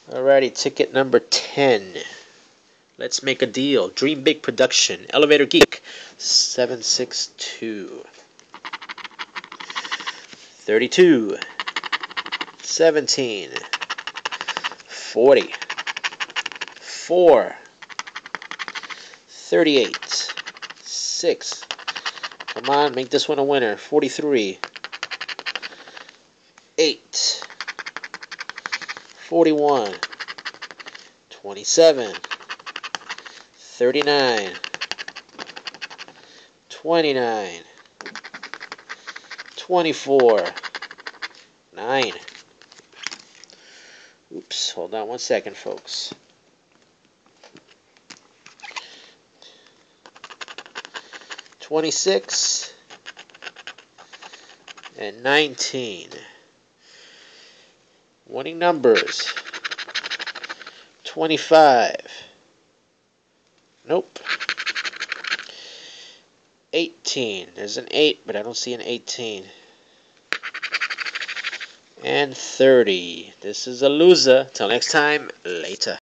Alrighty, ticket number 10. Let's make a deal. Dream Big Production. Elevator Geek. 762. 32. 17. 40. 4. 38. 6. Come on, make this one a winner. 43. 8. 41. 27. 39. 29. 24. 9. Oops, hold on one second, folks. 26 and 19. Winning numbers 25. Nope. 18. There's an 8, but I don't see an 18. And 30. This is a loser. Till next time, later.